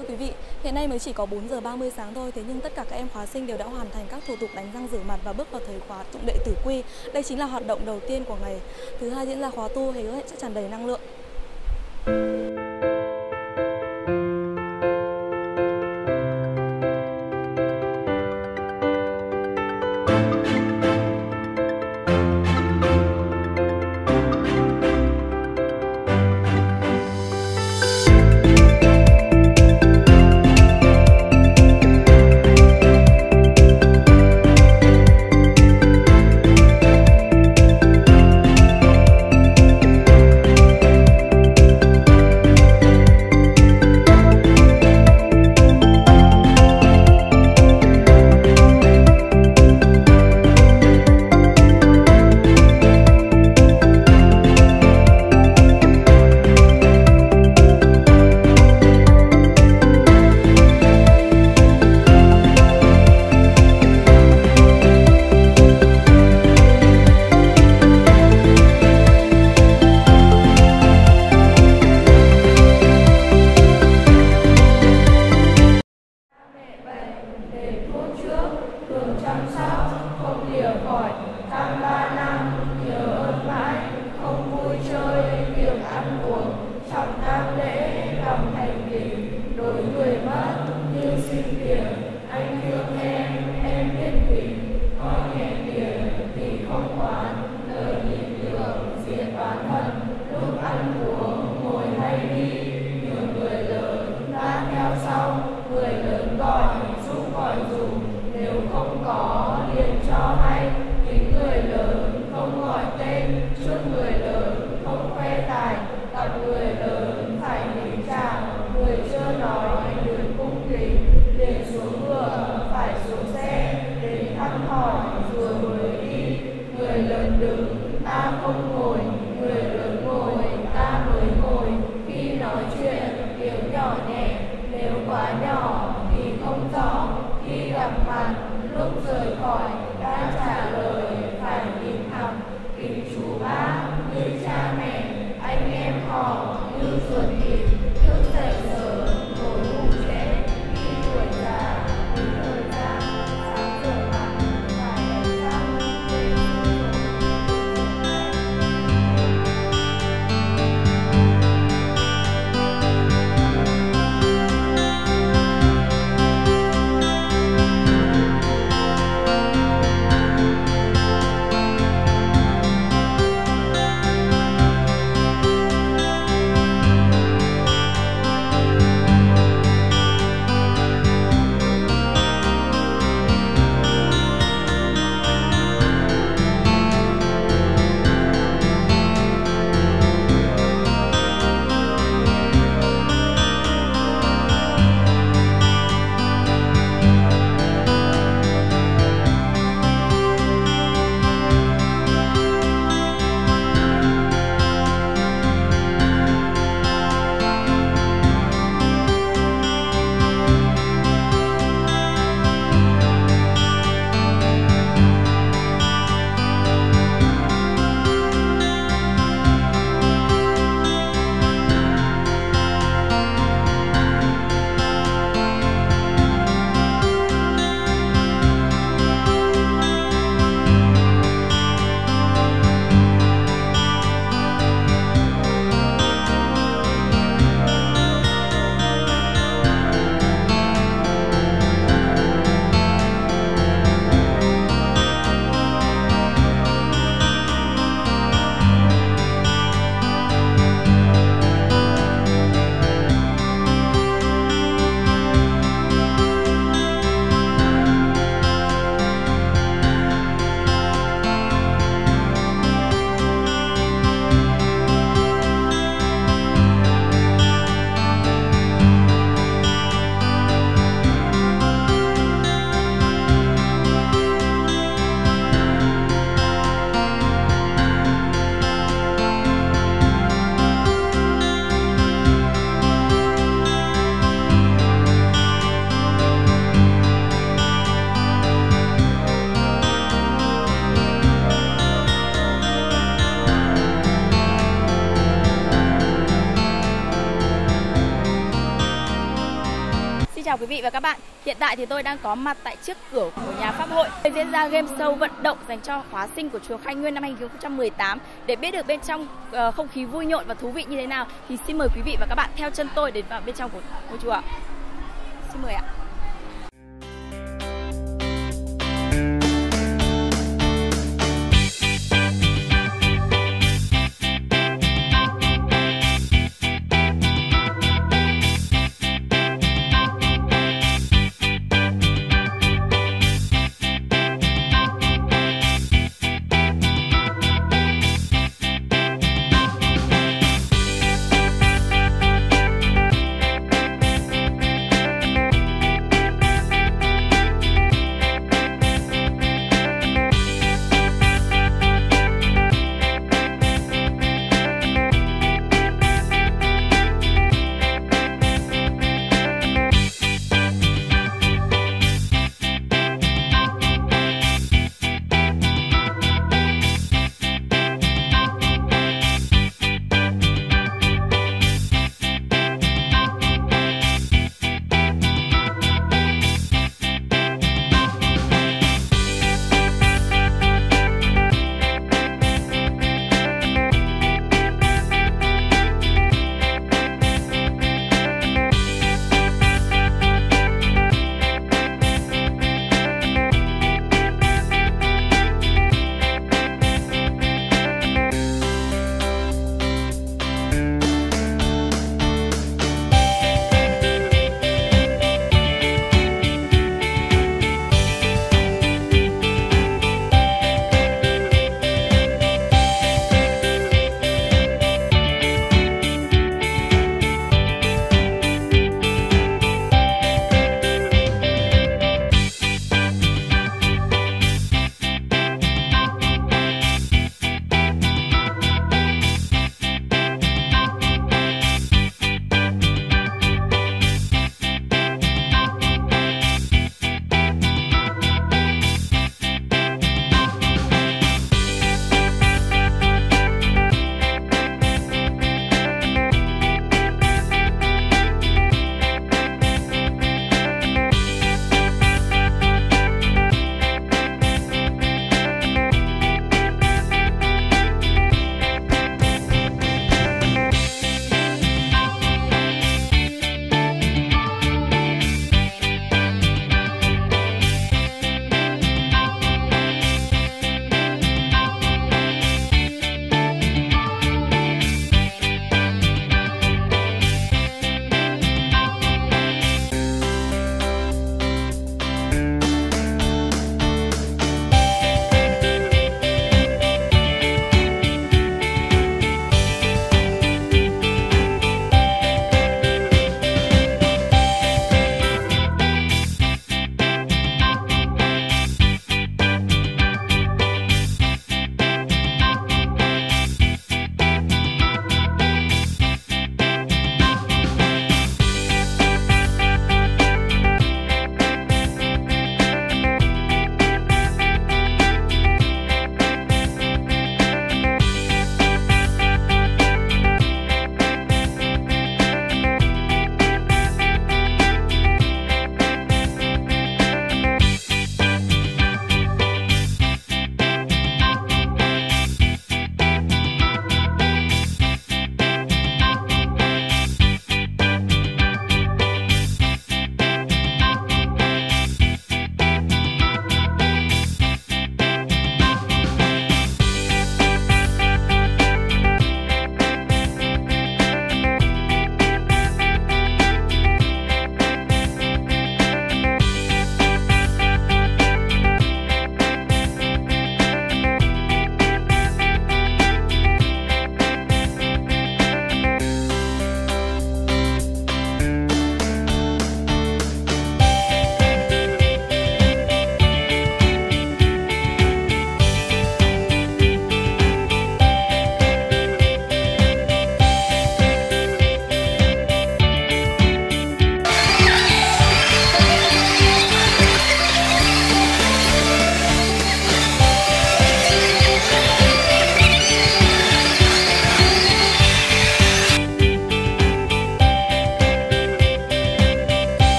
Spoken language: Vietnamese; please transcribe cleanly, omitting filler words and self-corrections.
Thưa quý vị, hiện nay mới chỉ có 4 giờ 30 sáng thôi, thế nhưng tất cả các em khóa sinh đều đã hoàn thành các thủ tục đánh răng rửa mặt và bước vào thời khóa tụng đệ tử quy. Đây chính là hoạt động đầu tiên của ngày thứ hai diễn ra khóa tu, hứa hẹn sẽ tràn đầy năng lượng. Chăm sóc không lìa khỏi, 83 năm nhớ ơn mãi, không vui chơi việc ăn uống, trọng tang lễ lòng thành kính, đối người mất như sinh tiền, anh thương em biết kính, có nhẹ tiền thì không oán, lời nhịn nhường diệt oán hận, lúc ăn uống ngồi hay đi, nhường người lớn đã theo sau, người lớn gọi giúp gọi dùng. Nếu không có liền cho hay, kính người lớn không gọi tên, trước người lớn không khoe tài, gặp người lớn phải kính chào, người chưa nói đừng cung kính, liền xuống Xin chào quý vị và các bạn. Hiện tại thì tôi đang có mặt tại trước cửa của nhà Pháp hội. Diễn ra game show vận động dành cho khóa sinh của chùa Khai Nguyên năm 2018. Để biết được bên trong không khí vui nhộn và thú vị như thế nào thì xin mời quý vị và các bạn theo chân tôi đến vào bên trong của ngôi chùa. Xin mời ạ.